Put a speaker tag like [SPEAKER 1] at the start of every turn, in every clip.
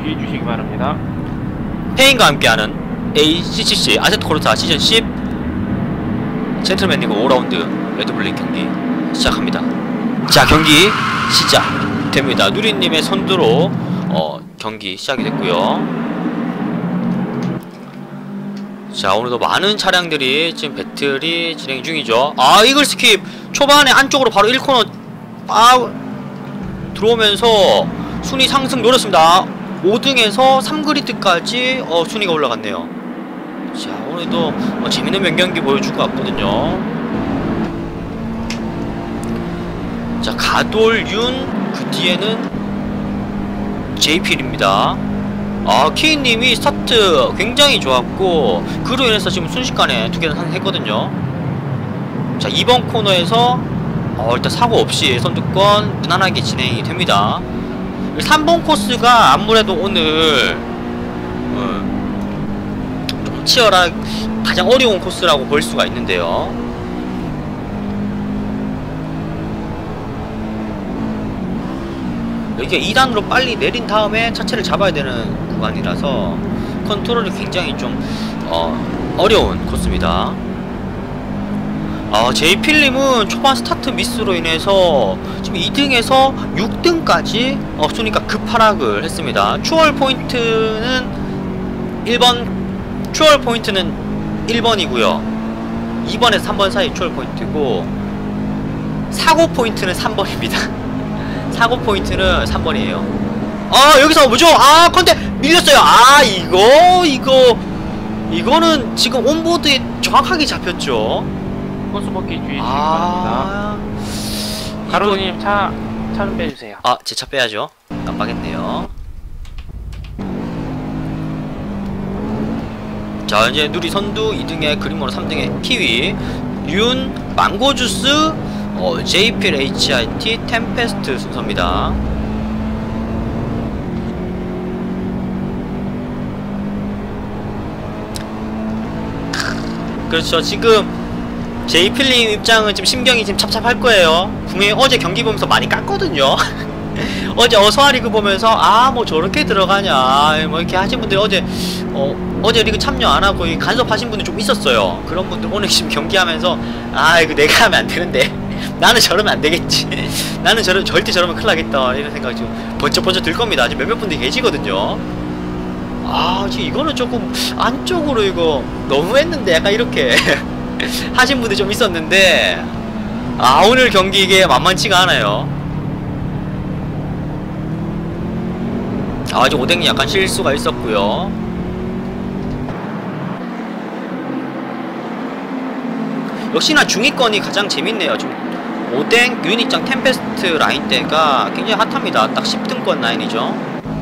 [SPEAKER 1] 주의 주시기 바랍니다.
[SPEAKER 2] 페인과 함께하는 ACCC 아세트 코르타 시즌 10 젠틀맨 리그 5라운드 레드불링 경기 시작합니다. 자, 경기 시작됩니다. 누리님의 선두로 경기 시작이 됐고요. 자, 오늘도 많은 차량들이 지금 배틀이 진행 중이죠. 아, 이글 스킵 초반에 안쪽으로 바로 1코너 들어오면서 순위 상승 노렸습니다. 5등에서 3그리드까지 순위가 올라갔네요. 자, 오늘도 재밌는 명경기 보여줄 것 같거든요. 자, 가돌윤, 그 뒤에는 제이필입니다. 아, 키인님이 스타트 굉장히 좋았고 그로 인해서 지금 순식간에 2개는 했거든요. 자, 2번 코너에서 일단 사고 없이 선두권 무난하게 진행이 됩니다. 3번 코스가 아무래도 오늘 좀 치열한 가장 어려운 코스라고 볼 수가 있는데요. 여기가 2단으로 빨리 내린 다음에 차체를 잡아야 되는 구간이라서 컨트롤이 굉장히 좀 어려운 코스입니다. 제이필님은 초반 스타트 미스로 인해서 지금 2등에서 6등까지 순위가 급하락을 했습니다. 추월 포인트는 1번이고요 2번에서 3번 사이 추월 포인트고 사고 포인트는 3번입니다 사고 포인트는 3번이에요 여기서 뭐죠? 컨테 밀렸어요. 이거는 지금 온보드에 정확하게 잡혔죠.
[SPEAKER 1] 코스 바퀴 주의 주시기 바랍니다. 가로님 차 좀 빼주세요.
[SPEAKER 2] 제 차 빼야죠. 깜빡했네요. 자, 이제 누리 선두 2등에 그린모로 3등에 키위 윤, 망고주스, 제이필 HIT, 템페스트 순서입니다. 그렇죠. 지금 제이필님 입장은 지금 심경이 지금 찹찹할 거예요. 분명히 어제 경기 보면서 많이 깠거든요. 어제 어서와 리그 보면서 뭐 저렇게 들어가냐 뭐 이렇게 하신 분들이 어제 리그 참여 안 하고 간섭하신 분들 좀 있었어요. 그런 분들 오늘 지금 경기하면서 이거 내가 하면 안 되는데 나는 저러면 안 되겠지. 나는 절대 저러면 큰일 나겠다 이런 생각이 지금 번쩍번쩍 들 겁니다. 지금 몇몇 분들이 계시거든요. 지금 이거는 조금 안쪽으로 이거 너무했는데 약간 이렇게 하신 분들이 좀 있었는데 오늘 경기 이게 만만치가 않아요. 지금 오뎅이 약간 실수가 있었고요. 역시나 중위권이 가장 재밌네요. 지금 오뎅, 유닛장, 템페스트 라인대가 굉장히 핫합니다. 딱 10등권 라인이죠.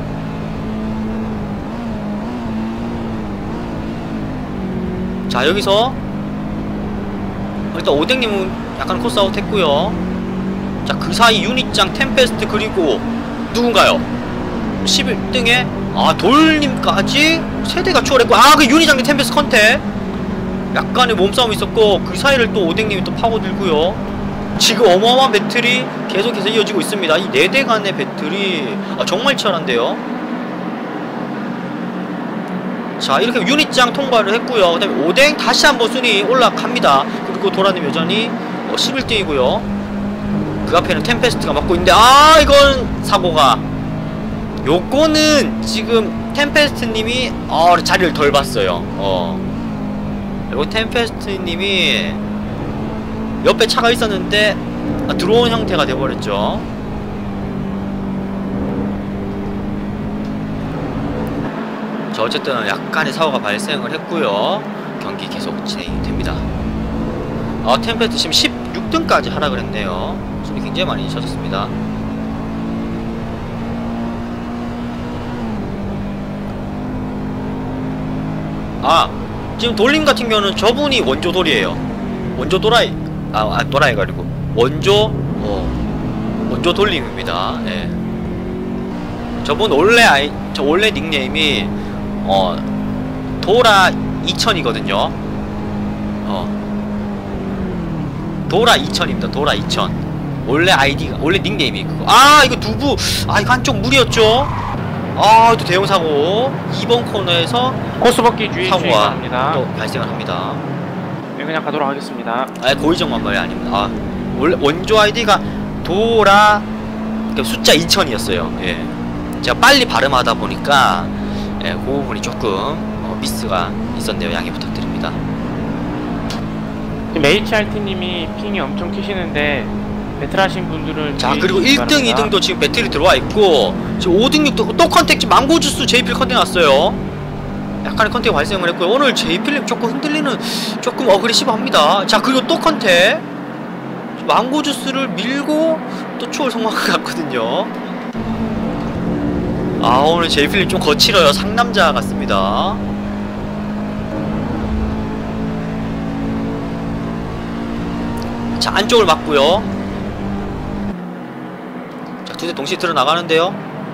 [SPEAKER 2] 자, 여기서 일단 오뎅님은 약간 코스아웃 했고요. 자, 그 사이 유닛장, 템페스트, 그리고 누군가요? 11등에 돌님까지 세대가 추월했고 그 유닛장님 템페스트 컨택 약간의 몸싸움이 있었고 그 사이를 또 오뎅님이 또 파고들고요. 지금 어마어마한 배틀이 계속해서 이어지고 있습니다. 이 4대 간의 배틀이 정말 치열한데요. 자, 이렇게 유닛장 통과를 했고요. 그 다음에 오뎅 다시 한번 순위 올라갑니다. 그리고 도라님 여전히 11등이고요 그 앞에는 템페스트가 맡고 있는데 이건 사고가 요거는 지금 템페스트님이 자리를 덜 봤어요. 요거 템페스트님이 옆에 차가 있었는데 들어온 형태가 돼버렸죠. 자, 어쨌든 약간의 사고가 발생을 했고요. 경기 계속 진행이 됩니다. 템페스트 지금 16등까지 하락을 했네요. 손이 굉장히 많이 젖었습니다. 지금 돌림 같은 경우는 저분이 원조 돌이에요. 원조 도라이 도라이가 아니고 원조 돌림입니다. 네. 저분 원래 닉네임이 도라 2000이거든요. 도라 2000입니다. 도라 2000. 원래 닉네임이 그거. 이거 두부. 이거 한쪽 무리였죠. 아, 또 대형 사고. 2번 코너에서
[SPEAKER 1] 코스 벗기 주의
[SPEAKER 2] 사고가
[SPEAKER 1] 주의바랍니다.
[SPEAKER 2] 또 발생을 합니다.
[SPEAKER 1] 네, 그냥 가도록 하겠습니다.
[SPEAKER 2] 아, 고의정만 말이 아닙니다. 아, 원래 원조 아이디가 도라 숫자 2000이었어요. 예. 제가 빨리 발음하다 보니까 예, 그 부분이 조금 미스가 있었네요. 양해 부탁드립니다.
[SPEAKER 1] 지금 HRT님이 핑이 엄청 튀시는데 배틀하신 분들은
[SPEAKER 2] 자, 그리고 1등, 2등도 지금 배틀이 들어와 있고 지금 5등, 6등 또 컨택 지금 망고주스 제이필 컨택 났어요. 약간의 컨택 발생을 했고요. 오늘 제이필님 조금 흔들리는 조금 어그리시브합니다. 자, 그리고 또 컨택 망고주스를 밀고 또 추월 성공한 것 같거든요. 아, 오늘 제이필님 좀 거칠어요. 상남자 같습니다. 자, 안쪽을 맞고요. 자, 두 대 동시에 들어나가는데요.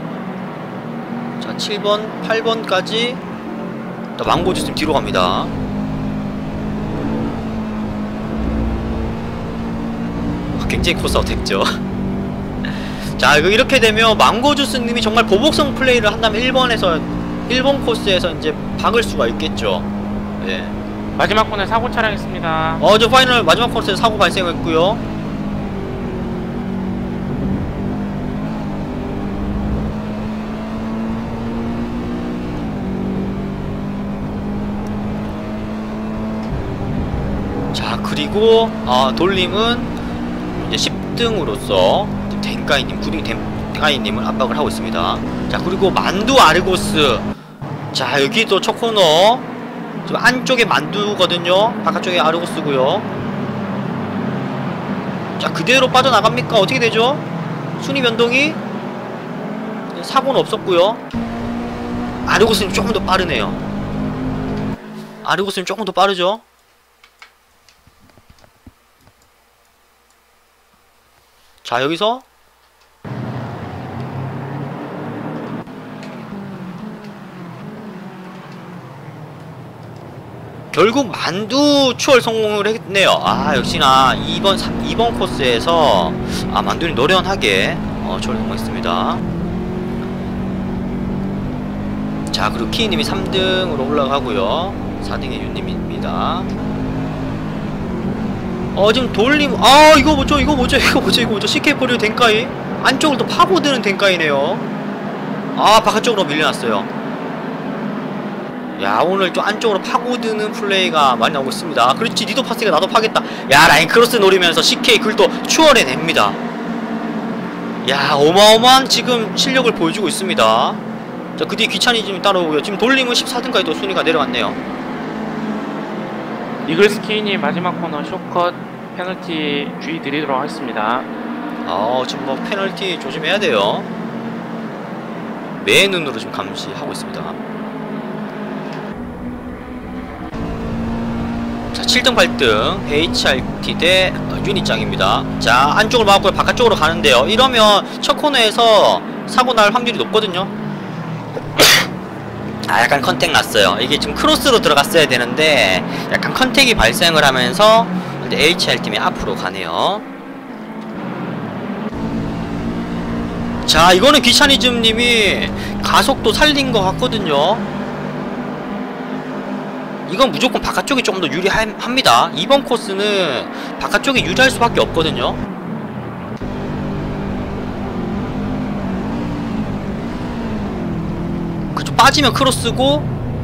[SPEAKER 2] 자, 7번, 8번까지 망고주스 뒤로 갑니다. 굉장히 코스 어택죠. 자, 이렇게 되면 망고주스님이 정말 보복성 플레이를 한다면 1번 코스에서 이제 박을 수가 있겠죠. 네.
[SPEAKER 1] 마지막 코너에 사고 차량했습니다.
[SPEAKER 2] 저 파이널 마지막 코스에서 사고 발생했고요. 자, 그리고 돌림은 이제 10등으로서 덴카이님, 9등 덴카이님을 압박을 하고 있습니다. 자, 그리고 만두 아르고스. 자, 여기도 첫 코너 지금 안쪽에 만두거든요. 바깥쪽에 아르고스고요. 자, 그대로 빠져나갑니까? 어떻게 되죠? 순위 변동이 사고는 없었고요. 아르고스는 조금 더 빠르네요. 아르고스는 조금 더 빠르죠. 자, 여기서 결국 만두 추월 성공을 했네요. 아, 역시나 2번 코스에서 만두는 노련하게 추월 성공했습니다. 자, 그리고 키님이 3등으로 올라가고요. 4등의 윤님입니다. 지금 돌림, 이거 뭐죠? CK4류 덴카이 안쪽을 또 파고드는 덴카이네요. 바깥쪽으로 밀려났어요. 야, 오늘 좀 안쪽으로 파고드는 플레이가 많이 나오고 있습니다. 그렇지, 니도 파스가 나도 파겠다. 야, 라인 크로스 노리면서 CK 글도 추월해냅니다. 야, 어마어마한 지금 실력을 보여주고 있습니다. 자, 그 뒤에 귀차니즘이 따라오고요. 지금 돌림은 14등까지 또 순위가 내려갔네요.
[SPEAKER 1] 이글스키님 마지막 코너 쇼컷 페널티 주의 드리도록 하겠습니다.
[SPEAKER 2] 지금 뭐 페널티 조심해야 돼요. 매 눈으로 지금 감시하고 있습니다. 자, 7등, 8등 HRT 대 유니짱입니다. 자, 안쪽을 막았고요. 바깥쪽으로 가는데요. 이러면 첫 코너에서 사고 날 확률이 높거든요. 약간 컨택 났어요. 이게 지금 크로스로 들어갔어야 되는데 약간 컨택이 발생을 하면서 이제 HR팀이 앞으로 가네요. 자, 이거는 귀차니즘님이 가속도 살린 것 같거든요. 이건 무조건 바깥쪽이 조금 더 유리합니다. 이번 코스는 바깥쪽이 유리할 수밖에 없거든요. 그쪽 빠지면 크로스고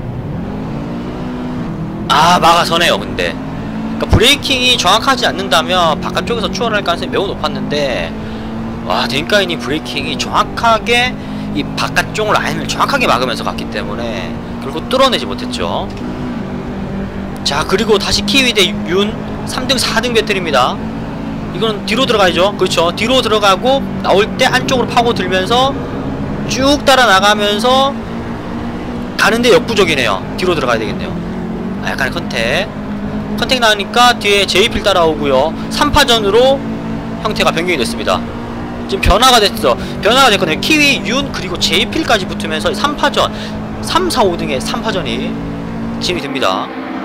[SPEAKER 2] 막아서네요. 근데 그러니까 브레이킹이 정확하지 않는다면 바깥쪽에서 추월할 가능성이 매우 높았는데, 와, 덴카인이 브레이킹이 정확하게 이 바깥쪽 라인을 정확하게 막으면서 갔기 때문에 결국 뚫어내지 못했죠. 자, 그리고 다시 키위 대 윤 3등 4등 배틀입니다. 이건 뒤로 들어가야죠. 그렇죠. 뒤로 들어가고 나올 때 안쪽으로 파고들면서 쭉 따라 나가면서 가는데 역부족이네요. 뒤로 들어가야 되겠네요. 약간의 컨택 나니까 뒤에 제이필 따라오고요. 3파전으로 형태가 변경이 됐습니다. 지금 변화가 됐거든요. 키위, 윤, 그리고 제이필까지 붙으면서 3파전 3, 4, 5등의 3파전이 진행이 됩니다.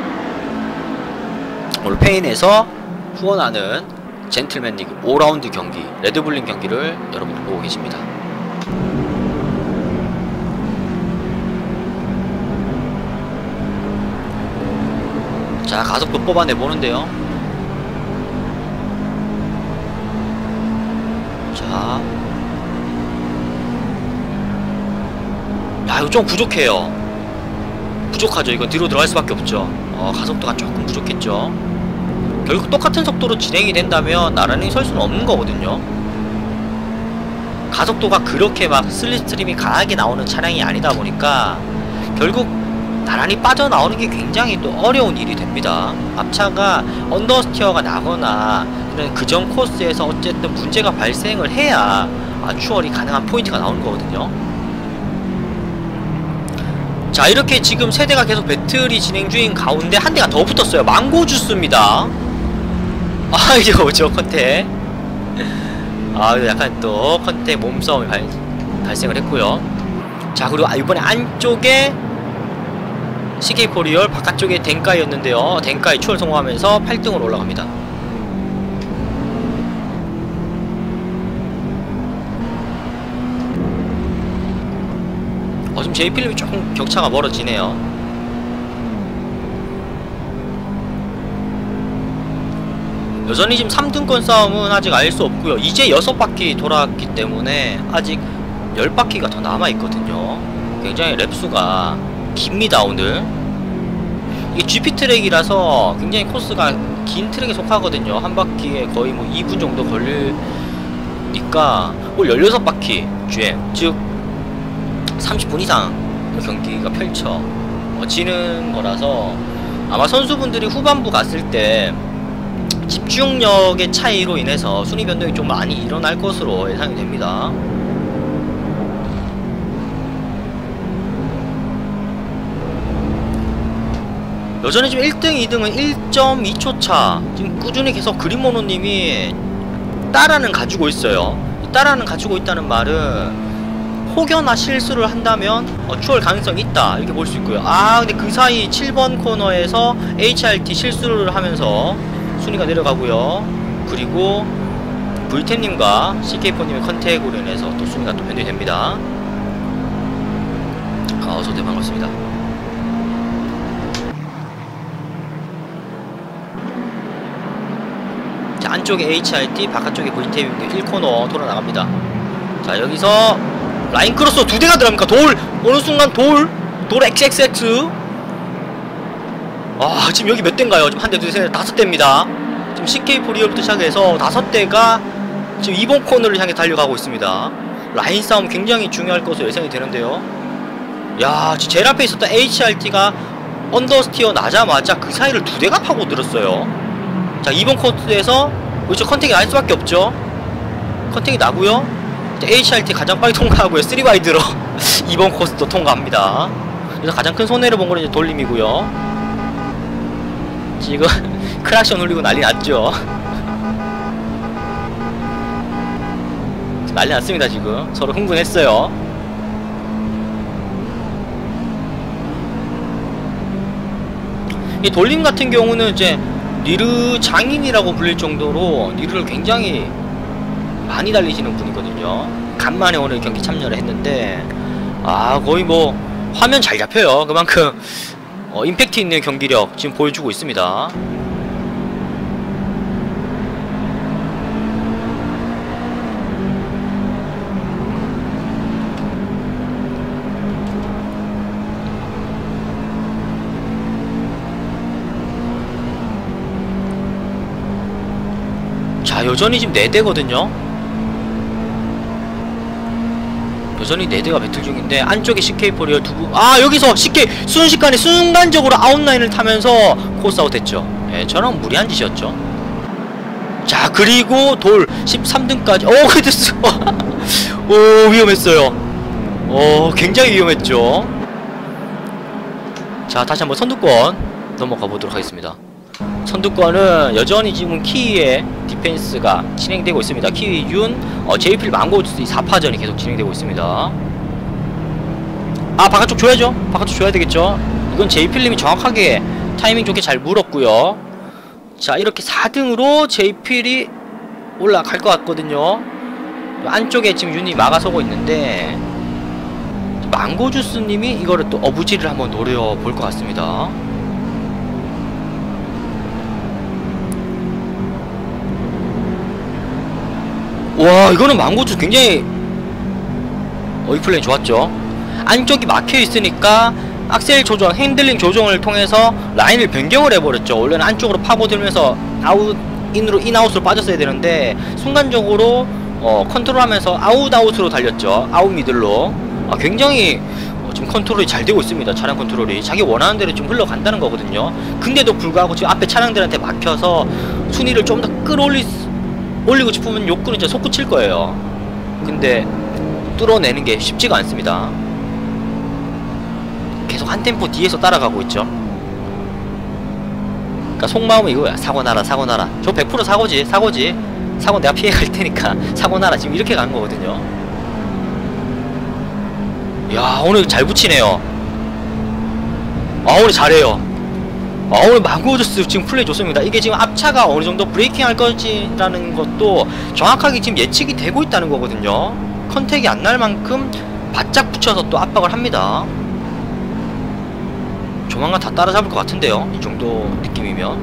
[SPEAKER 2] 오늘 페인에서 후원하는 젠틀맨 리그 5라운드 경기, 레드불링 경기를 여러분들 보고 계십니다. 자, 가속도 뽑아내 보는데요. 자, 야, 이거 좀 부족해요. 부족하죠. 이건 뒤로 들어갈 수밖에 없죠. 가속도가 조금 부족했죠. 결국 똑같은 속도로 진행이 된다면 나란히 설 수는 없는 거거든요. 가속도가 그렇게 막 슬립스트림이 강하게 나오는 차량이 아니다 보니까 결국 나란히 빠져나오는 게 굉장히 또 어려운 일이 됩니다. 앞차가 언더스티어가 나거나 그전 코스에서 어쨌든 문제가 발생을 해야 추월이 가능한 포인트가 나오는 거거든요. 자, 이렇게 지금 세대가 계속 배틀이 진행 중인 가운데 한 대가 더 붙었어요. 망고주스입니다. 이게 뭐죠, 컨택. 약간 또 컨택 몸싸움이 발생을 했고요. 자, 그리고 이번에 안쪽에 CK 코리얼, 바깥쪽에 덴카이였는데요. 덴카이 추월 성공하면서 8등으로 올라갑니다. 지금 제이필름이 조금 격차가 멀어지네요. 여전히 지금 3등권 싸움은 아직 알 수 없고요. 이제 6바퀴 돌았기 때문에 아직 10바퀴가 더 남아있거든요. 굉장히 랩수가 깁니다, 오늘. 이게 GP 트랙이라서 굉장히 코스가 긴 트랙에 속하거든요. 한 바퀴에 거의 뭐 2분 정도 걸리니까 올 16바퀴 주행, 즉 30분 이상 경기가 펼쳐지는 거라서 아마 선수분들이 후반부 갔을 때 집중력의 차이로 인해서 순위 변동이 좀 많이 일어날 것으로 예상이 됩니다. 여전히 지금 1등, 2등은 1.2초 차. 지금 꾸준히 계속 그린모노님이 따라는 가지고 있어요. 따라는 가지고 있다는 말은 혹여나 실수를 한다면 추월 가능성이 있다, 이렇게 볼 수 있고요. 근데 그 사이 7번 코너에서 HRT 실수를 하면서 순위가 내려가고요. 그리고 VT님과 CK4님의 컨택으로 인해서 또 순위가 또 변동이 됩니다. 어서오세요. 반갑습니다. 자, 안쪽에 HRT, 바깥쪽에 VT님의 1코너 돌아 나갑니다. 자, 여기서 라인 크로스 2대가 들어갑니까? 돌! 어느 순간 돌 XXX. 지금 여기 몇 대인가요? 지금 한 대, 둘, 셋, 5대입니다. 지금 CK4리얼부터 시작해서 5대가 지금 2번 코너를 향해 달려가고 있습니다. 라인 싸움 굉장히 중요할 것으로 예상이 되는데요. 야, 지금 제일 앞에 있었던 HRT가 언더스티어 나자마자 그 사이를 2대가 파고들었어요. 자, 2번 코스에서 그렇죠, 컨택이 날 수밖에 없죠. 컨택이 나고요. HRT 가장 빨리 통과하고요. 3와이드로 2번 코스도 통과합니다. 그래서 가장 큰 손해를 본 거는 이제 돌림이고요. 지금 크락션 울리고 난리 났죠. 난리 났습니다. 지금 서로 흥분했어요. 이 돌림 같은 경우는 이제 니르 장인이라고 불릴 정도로 니르를 굉장히 많이 달리시는 분이거든요. 간만에 오늘 경기 참여를 했는데 거의 뭐 화면 잘 잡혀요. 그만큼 임팩트 있는 경기력 지금 보여주고 있습니다. 자, 여전히 지금 4대거든요. 여전히 4대가 배틀 중인데 안쪽에 CK4리얼 두부 여기서 CK 순식간에 순간적으로 아웃라인을 타면서 코스아웃 했죠. 저런 무리한 짓이었죠. 자, 그리고 돌 13등까지 그랬어. 위험했어요. 굉장히 위험했죠. 자, 다시 한번 선두권 넘어가 보도록 하겠습니다. 선두권은 여전히 지금 키위의 디펜스가 진행되고 있습니다. 키위 윤, 제이필 망고주스 4파전이 계속 진행되고 있습니다. 바깥쪽 줘야죠. 바깥쪽 줘야 되겠죠. 이건 제이필님이 정확하게 타이밍 좋게 잘 물었고요. 자, 이렇게 4등으로 제이필이 올라갈 것 같거든요. 안쪽에 지금 윤이 막아서고 있는데 망고주스님이 이거를 또 어부지를 한번 노려볼 것 같습니다. 와, 이거는 망고주 굉장히 이 플레이 좋았죠. 안쪽이 막혀 있으니까 악셀 조정, 핸들링 조정을 통해서 라인을 변경을 해버렸죠. 원래는 안쪽으로 파고들면서 인으로 인아웃으로 빠졌어야 되는데 순간적으로 컨트롤하면서 아웃으로 달렸죠. 아웃 미들로. 굉장히 지금 컨트롤이 잘 되고 있습니다. 차량 컨트롤이 자기 원하는 대로 좀 흘러간다는 거거든요. 근데도 불구하고 지금 앞에 차량들한테 막혀서 순위를 좀 더 올리고 싶으면 욕구는 진짜 솟구칠 거예요. 근데 뚫어내는 게 쉽지가 않습니다. 계속 한 템포 뒤에서 따라가고 있죠. 그러니까 속마음은 이거야. 사고나라 사고나라. 저 100% 사고지. 사고 내가 피해갈 테니까 사고나라. 지금 이렇게 가는 거거든요. 야, 오늘 잘 붙이네요. 오늘 잘해요. 오늘 망고주스 지금 플레이 좋습니다. 이게 지금 앞차가 어느 정도 브레이킹 할 것이라는 것도 정확하게 지금 예측이 되고 있다는 거거든요. 컨택이 안 날 만큼 바짝 붙여서 또 압박을 합니다. 조만간 다 따라잡을 것 같은데요. 이 정도 느낌이면.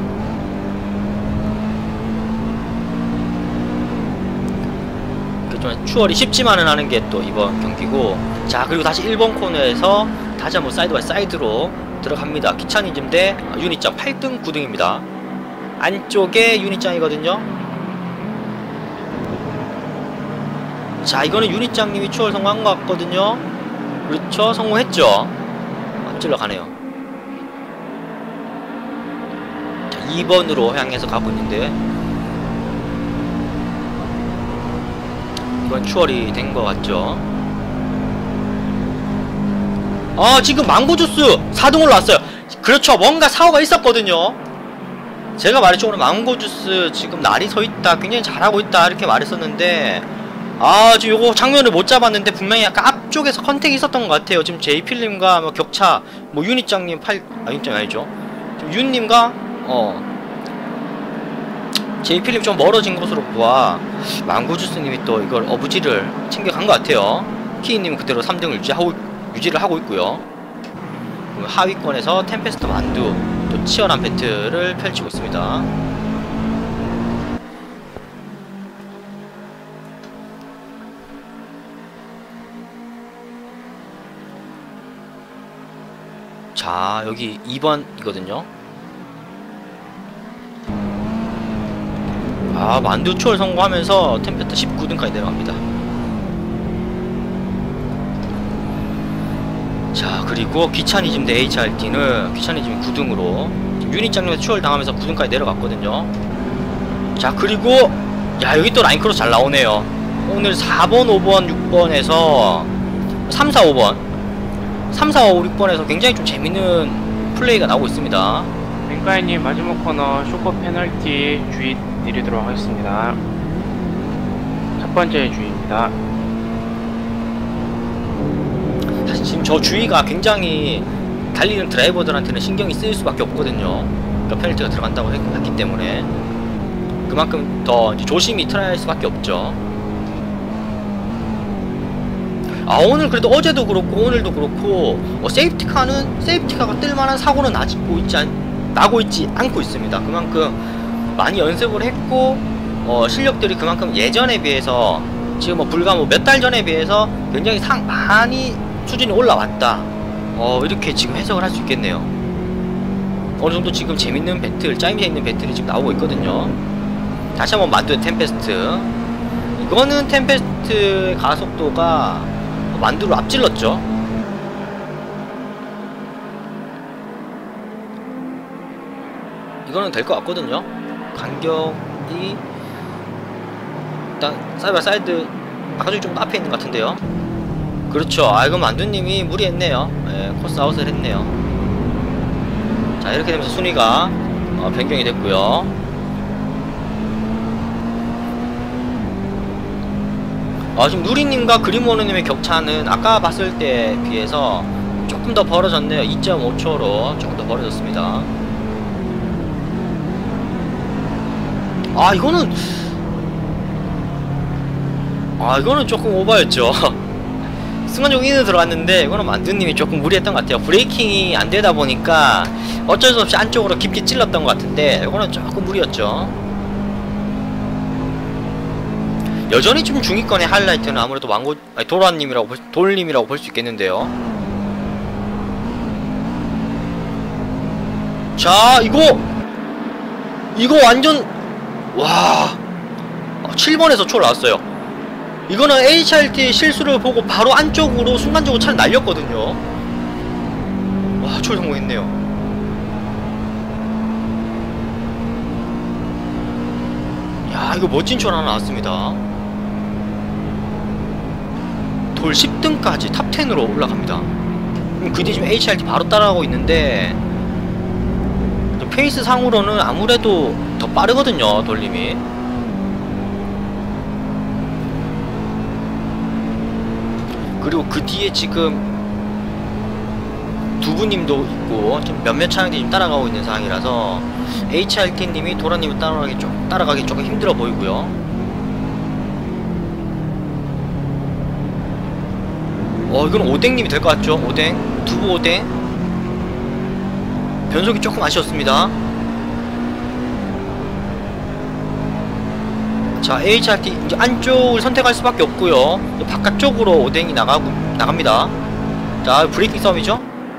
[SPEAKER 2] 좀 추월이 쉽지만은 않은 게 또 이번 경기고. 자, 그리고 다시 1번 코너에서 다시 한번 사이드 바이 사이드로 들어갑니다. 기차니즘 대 유닛장 8등 9등입니다 안쪽에 유닛장이거든요. 자, 이거는 유닛장님이 추월 성공한 것 같거든요. 그렇죠, 성공했죠. 앞질러 가네요. 자, 2번으로 향해서 가고 있는데 이건 추월이 된 것 같죠. 지금 망고주스 4등 올라왔어요. 그렇죠, 뭔가 사고가 있었거든요. 제가 말했죠. 오늘 망고주스 지금 날이 서있다, 굉장히 잘하고 있다 이렇게 말했었는데 지금 요거 장면을 못 잡았는데 분명히 약간 앞쪽에서 컨택이 있었던 것 같아요. 지금 제이필님과 뭐 격차, 뭐 유닛장님 유닛장 아니죠. 지금 윤님과 제이필님 좀 멀어진 것으로 보아 망고주스님이 또 이걸 어부지를 챙겨간 것 같아요. 키이님은 그대로 3등을 유지를 하고 있고요. 하위권에서 템페스트 만두 또 치열한 배틀을 펼치고 있습니다. 자, 여기 2번이거든요. 만두 추월 성공하면서 템페스트 19등까지 내려갑니다. 자, 그리고 귀차니즘 대 HRT는 귀차니즘이 9등으로 유닛장님에서 추월 당하면서 9등까지 내려갔거든요. 자, 그리고 여기 또 라인크로스 잘 나오네요. 오늘 4번, 5번, 6번에서 3, 4, 5번 3, 4, 5, 6번에서 굉장히 좀 재밌는 플레이가 나오고 있습니다.
[SPEAKER 1] 뱅카이님 마지막 코너 쇼커 페널티 주의 내리도록 하겠습니다. 첫 번째 주의입니다.
[SPEAKER 2] 사실 지금 저 주의가 굉장히 달리는 드라이버들한테는 신경이 쓰일 수밖에 없거든요. 그러니까 페널티가 들어간다고 했기 때문에 그만큼 더 조심히 트라이할 수밖에 없죠. 오늘 그래도 어제도 그렇고 오늘도 그렇고 세이프티카가 뜰만한 사고는 나고 있지 않고 있습니다. 그만큼 많이 연습을 했고 실력들이 그만큼 예전에 비해서 지금 불과 몇 달 전에 비해서 굉장히 많이 수준이 올라왔다. 이렇게 지금 해석을 할 수 있겠네요. 어느 정도 지금 재밌는 배틀, 짜임새 있는 배틀이 지금 나오고 있거든요. 다시 한번 만두의 템페스트. 이거는 템페스트의 가속도가 만두를 앞질렀죠. 이거는 될 것 같거든요. 간격이 일단 사이드 바이 사이드 아까 중에 좀 더 앞에 있는 것 같은데요. 그렇죠. 이건 만두님이 무리했네요. 코스 아웃을 했네요. 자, 이렇게 되면서 순위가 변경이 됐고요. 지금 누리님과 그림오너님의 격차는 아까 봤을 때 비해서 조금 더 벌어졌네요. 2.5초로 조금 더 벌어졌습니다. 이거는 조금 오버였죠. 순간적으로 인을 들어갔는데 이거는 만두님이 조금 무리했던 것 같아요. 브레이킹이 안 되다 보니까 어쩔 수 없이 안쪽으로 깊게 찔렀던 것 같은데 이거는 조금 무리였죠. 여전히 좀 중위권의 하이라이트는 아무래도 돌님이라고 볼 수 있겠는데요. 자, 이거 완전 와 7번에서 초 나왔어요. 이거는 HRT 실수를 보고 바로 안쪽으로 순간적으로 차를 날렸거든요. 와, 초 성공했네요. 야, 이거 멋진 초 하나 나왔습니다. 돌 10등까지 탑10으로 올라갑니다. 그 뒤에 지금 HRT 바로 따라가고 있는데 페이스 상으로는 아무래도 더 빠르거든요, 돌림이. 그리고 그 뒤에 지금 두부님도 있고 지금 몇몇 차량들이 지금 따라가고 있는 상황이라서 HRT님이 도라님을 따라가기 조금 힘들어 보이고요. 이건 오뎅님이 될 것 같죠? 오뎅, 두부 오뎅. 변속이 조금 아쉬웠습니다. 자, HRT 이제 안쪽을 선택할 수밖에 없고요. 바깥쪽으로 오뎅이 나갑니다. 자, 브레이킹 싸움이죠.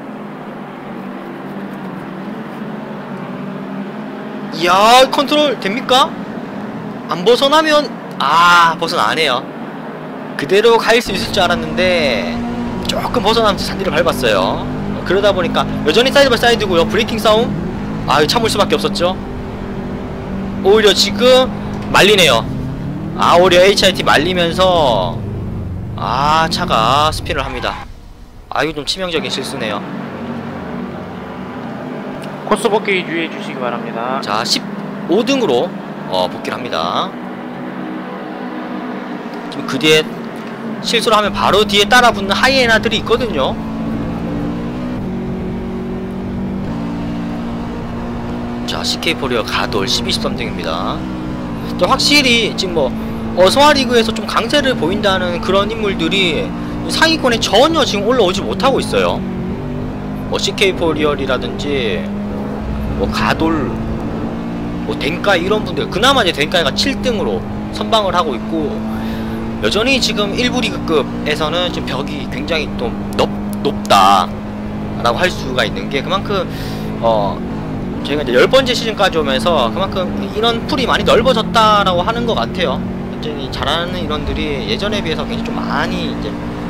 [SPEAKER 2] 이야, 컨트롤 됩니까? 안 벗어나면 벗어나네요. 그대로 갈 수 있을 줄 알았는데 조금 벗어나면서 잔디를 밟았어요. 그러다 보니까 여전히 사이드 바이 사이드고요. 브레이킹 싸움. 참을 수밖에 없었죠. 오히려 지금 말리네요. 오히려 HRT 말리면서 차가 스피를 합니다. 이거 좀 치명적인 실수네요.
[SPEAKER 1] 코스 복귀 유의해 주시기 바랍니다.
[SPEAKER 2] 자, 15등으로 복귀를 합니다. 지금 그 뒤에 실수를 하면 바로 뒤에 따라붙는 하이에나들이 있거든요. 자, CK4리어 가돌 12-13등입니다. 확실히 지금 어서와리그에서 좀 강세를 보인다는 그런 인물들이 상위권에 전혀 지금 올라오지 못하고 있어요. CK4리얼이라든지 가돌, 덴카이 이런 분들, 그나마 이제 덴카이가 7등으로 선방을 하고 있고, 여전히 지금 1부 리그급에서는 지금 벽이 굉장히 또 높다 라고 할 수가 있는 게, 그만큼 저희가 이제 10번째 시즌까지 오면서 그만큼 인원 풀이 많이 넓어졌다라고 하는 것 같아요. 굉장히 잘하는 인원들이 예전에 비해서 굉장히 좀 많이 이제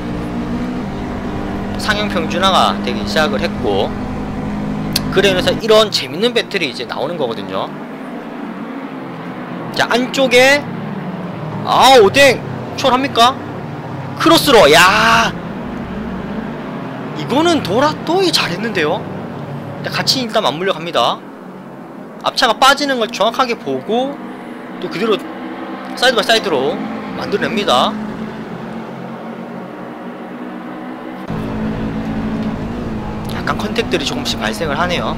[SPEAKER 2] 상향 평준화가 되기 시작을 했고, 그래 인해서 이런 재밌는 배틀이 이제 나오는 거거든요. 자, 안쪽에 오뎅 추월합니까? 크로스로. 야, 이거는 도라또이 잘했는데요. 같이 일단 맞물려 갑니다. 앞차가 빠지는 걸 정확하게 보고 또 그대로 사이드 바이 사이드로 만들어냅니다. 약간 컨택들이 조금씩 발생을 하네요.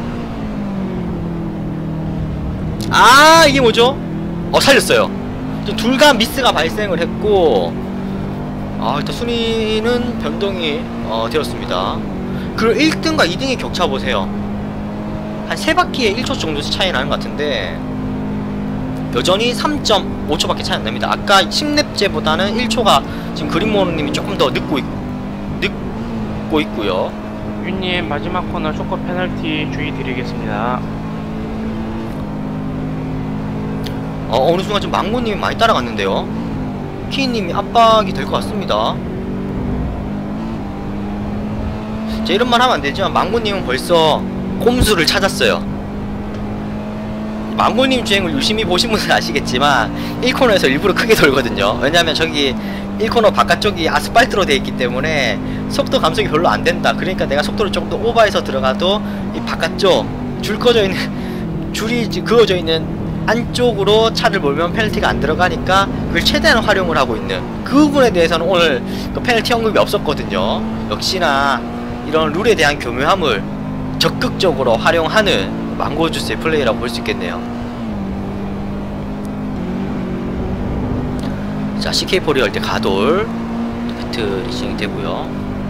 [SPEAKER 2] 이게 뭐죠? 살렸어요. 둘 다 미스가 발생을 했고, 일단 순위는 변동이 되었습니다. 그리고 1등과 2등의 격차 보세요. 한 3바퀴에 1초 정도 차이 나는 것 같은데 여전히 3.5초밖에 차이 안 납니다. 아까 10렙제보다는 1초가 지금 그린모노님이 조금 더 늦고 있고요.
[SPEAKER 1] 윤님 마지막 코너 쇼커 페널티 주의 드리겠습니다.
[SPEAKER 2] 어느 순간 좀 망고님이 많이 따라갔는데요. 키님이 압박이 될 것 같습니다. 자, 이런 말 하면 안 되지만 망고님은 벌써 꼼수를 찾았어요. 망고님 주행을 유심히 보신 분은 아시겠지만 1코너에서 일부러 크게 돌거든요. 왜냐면 저기 1코너 바깥쪽이 아스팔트로 되어 있기 때문에 속도 감속이 별로 안 된다. 그러니까 내가 속도를 조금 더 오버해서 들어가도 이 바깥쪽 줄이 그어져 있는 안쪽으로 차를 몰면 페널티가 안 들어가니까 그걸 최대한 활용을 하고 있는 그 부분에 대해서는 오늘 그 페널티 언급이 없었거든요. 역시나 이런 룰에 대한 교묘함을 적극적으로 활용하는 망고주스의 플레이라고 볼 수 있겠네요. 자, CK4리 할 때 가돌 배틀이 진행이 되고요.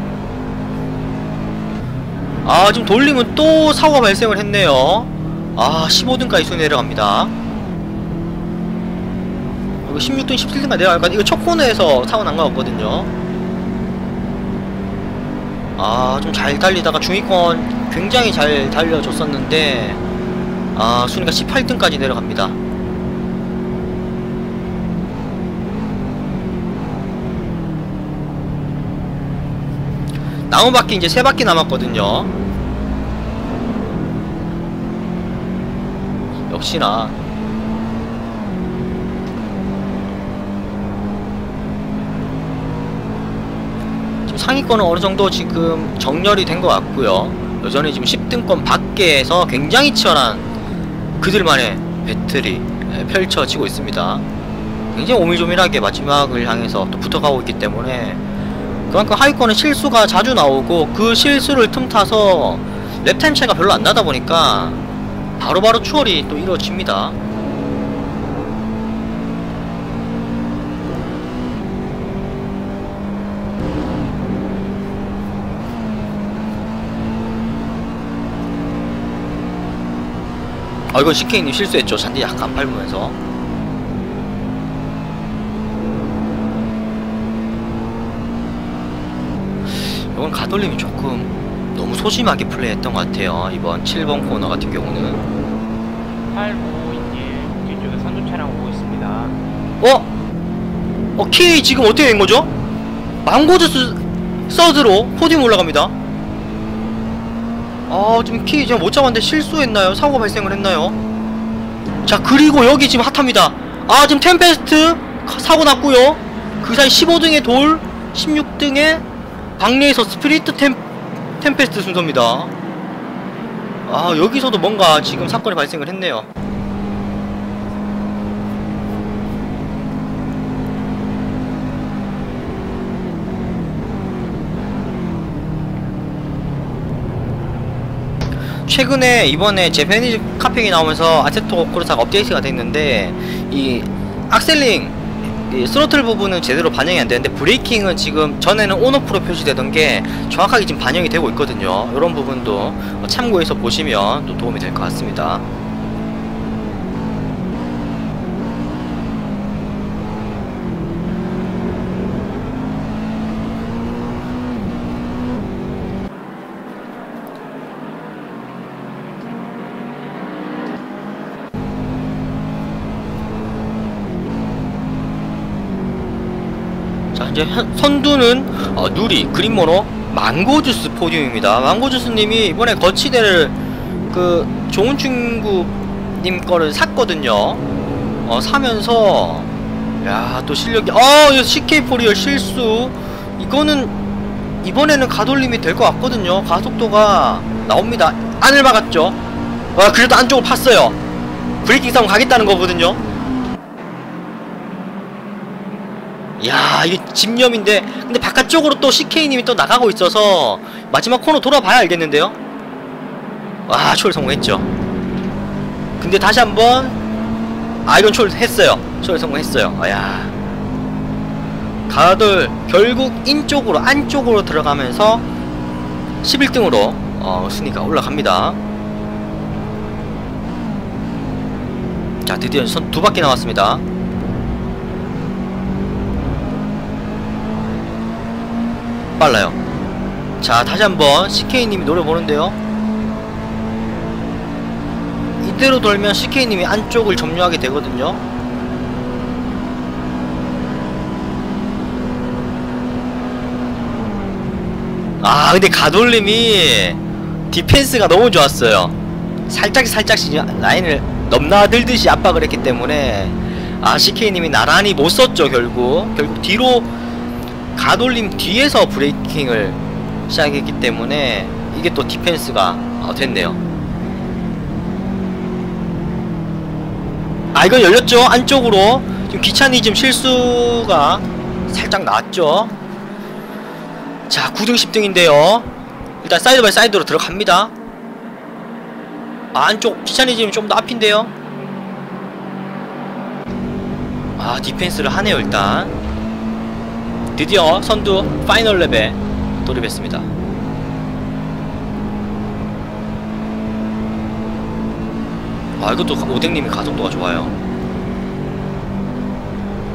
[SPEAKER 2] 지금 돌리면 또 사고가 발생을 했네요. 15등까지 순위 내려갑니다. 그리고 16등 17등까지 내려갈까. 이거 첫 코너에서 사고 난 것 같거든요. 아, 좀 잘 달리다가 중위권 굉장히 잘 달려줬었는데, 아, 순위가 18등까지 내려갑니다. 남은 바퀴 이제 3바퀴 남았거든요. 역시나 지금 상위권은 어느정도 지금 정렬이 된 것 같고요. 여전히 지금 10등권 밖에서 굉장히 치열한 그들만의 배틀이 펼쳐지고 있습니다. 굉장히 오밀조밀하게 마지막을 향해서 또 붙어가고 있기 때문에 그만큼 하위권은 실수가 자주 나오고, 그 실수를 틈타서 랩타임 차이가 별로 안 나다 보니까 바로바로 추월이 또 이루어집니다. 아, 이건 CK님 실수했죠. 잔디 약간 밟으면서. 이건 가돌림이 조금 너무 소심하게 플레이했던 것 같아요. 이번 7번 코너 같은 경우는.
[SPEAKER 1] 851 뒤쪽에 선두 차량 오고 있습니다.
[SPEAKER 2] 키 지금 어떻게 된 거죠? 망고주스 서드로 포디움 올라갑니다. 지금 키 제가 못 잡았는데 실수했나요? 사고가 발생을 했나요? 자, 그리고 여기 지금 핫합니다. 지금 템페스트 사고 났고요. 그 사이 15등의 돌, 16등의 박리에서 스피리트 템페스트 순서입니다. 여기서도 뭔가 지금 사건이 발생을 했네요. 최근에 이번에 제페니즈 카핑이 나오면서 아세토 코르사가 업데이트가 됐는데, 이 악셀링, 이 스로틀 부분은 제대로 반영이 안 되는데, 브레이킹은 지금 전에는 온오프로 표시되던 게 정확하게 지금 반영이 되고 있거든요. 이런 부분도 참고해서 보시면 또 도움이 될 것 같습니다. 자, 이제 선두는 누리, 그린모노, 망고주스 포디움입니다. 망고주스님이 이번에 거치대를 그 좋은 친구님 거를 샀거든요. 사면서 야, 또 실력이 이거 CK4리얼 실수. 이거는 이번에는 가돌림이 될 것 같거든요. 가속도가 나옵니다. 안을 막았죠. 그래도 안쪽을 팠어요. 브레이킹 싸움 가겠다는 거거든요. 야, 이게 집념인데, 근데 바깥쪽으로 또 CK님이 또 나가고 있어서 마지막 코너 돌아봐야 알겠는데요. 초월 성공했죠. 근데 다시 한번 이건 초월 했어요. 초월 성공했어요. 야, 가돌 결국 인쪽으로, 안쪽으로 들어가면서 11등으로 순위가 올라갑니다. 자, 드디어 선 2바퀴 남았습니다. 빨라요. 자, 다시 한번 CK님이 노려보는데요. 이대로 돌면 CK님이 안쪽을 점유하게 되거든요. 근데 가돌림이 디펜스가 너무 좋았어요. 살짝씩 라인을 넘나들듯이 압박을 했기 때문에 CK님이 나란히 못 썼죠. 결국 뒤로 가돌림 뒤에서 브레이킹을 시작했기 때문에 이게 또 디펜스가 됐네요. 이건 열렸죠. 안쪽으로 지금 귀차니즘 실수가 살짝 나왔죠. 자, 9등 10등인데요 일단 사이드 바이 사이드로 들어갑니다. 안쪽 귀차니즘 좀 더 앞인데요. 디펜스를 하네요. 일단 드디어 선두 파이널 랩에 돌입했습니다. 이것도 오뎅님이 가속도가 좋아요.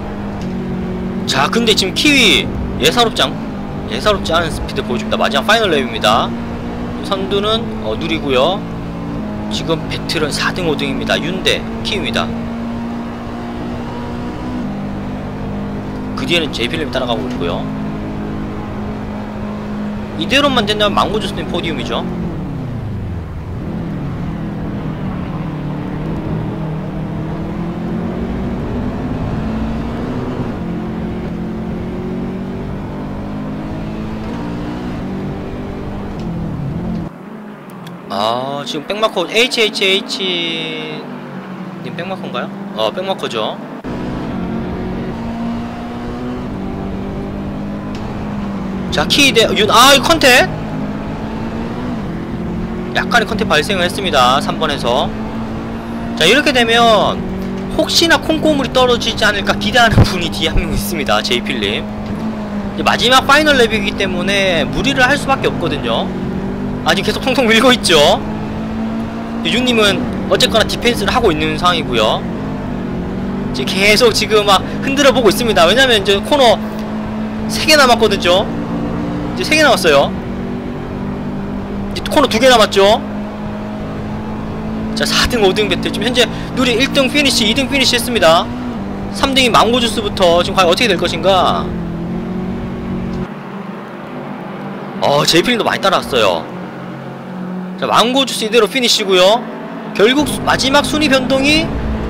[SPEAKER 2] 자, 근데 지금 키위 예사롭지 않은 스피드 보여줍니다. 마지막 파이널 랩입니다. 선두는 누리고요. 지금 배틀은 4등 5등입니다. 윤대 키위입니다. 그 뒤에는 제이필름이 따라가고 있고요. 이대로만 된다면 망고주스님 포디움이죠. 아, 지금 백마커 HHH 님 백마커인가요? 백마커죠. 자, 키대 윤, 이 컨택 약간의 컨택 발생을 했습니다. 3번에서. 자, 이렇게 되면 혹시나 콩고물이 떨어지지 않을까 기대하는 분이 뒤에 한 명 있습니다. 제이필님. 마지막 파이널 랩이기 때문에 무리를 할 수밖에 없거든요. 아직 계속 통통 밀고 있죠. 윤님은 어쨌거나 디펜스를 하고 있는 상황이고요. 지금 계속 지금 막 흔들어 보고 있습니다. 왜냐면 이제 코너 3개 남았거든요. 이제 3개 남았어요. 이제 코너 2개 남았죠. 자, 4등 5등 배틀. 지금 현재 누리 1등 피니시 2등 피니시 했습니다. 3등이 망고주스부터 지금 과연 어떻게 될 것인가. 제이필님도 많이 따라왔어요. 자, 망고주스 이대로 피니시고요. 결국 마지막 순위 변동이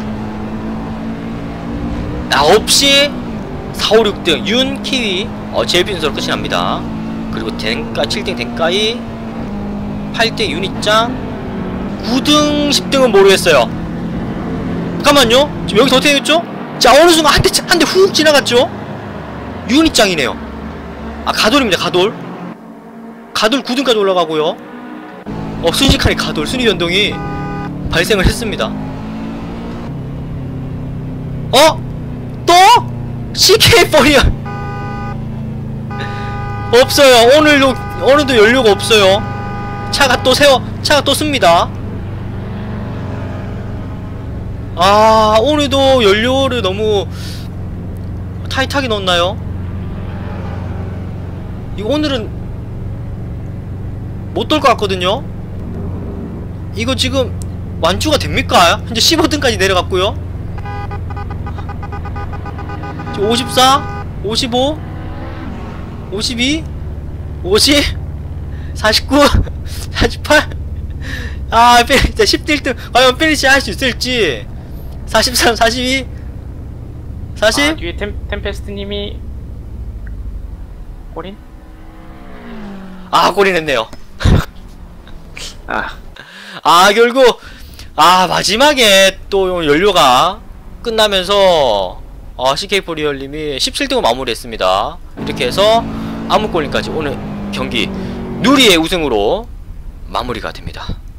[SPEAKER 2] 없이 4, 5, 6등 윤, 키위 제이필 순서로 끝이 납니다. 그리고 덴까 7등 덴까이, 8등 유니짱, 9등 10등은 모르겠어요. 잠깐만요. 지금 여기서 어떻게 됐죠? 자, 어느 순간 한 대 훅 지나갔죠? 유니짱이네요. 가돌입니다. 가돌 9등까지 올라가고요. 순식간에 가돌 순위 변동이 발생을 했습니다. 또? CK4이야. 없어요. 오늘도 연료가 없어요. 차가 또 씁니다. 오늘도 연료를 너무 타이트하게 넣었나요? 이거 오늘은 못 돌 것 같거든요? 이거 지금 완주가 됩니까? 현재 15등까지 내려갔고요. 지금 54, 55, 52, 50, 49, 48. 진짜 10대 1등 과연 피니시 할 수 있을지. 43, 42, 40.
[SPEAKER 1] 뒤에 템페스트님이 골인?
[SPEAKER 2] 골인했네요. 결국 마지막에 또 연료가 끝나면서 CK4리얼님이 17등으로 마무리했습니다. 이렇게 해서 암흑골림까지 오늘 경기 누리의 우승으로 마무리가 됩니다.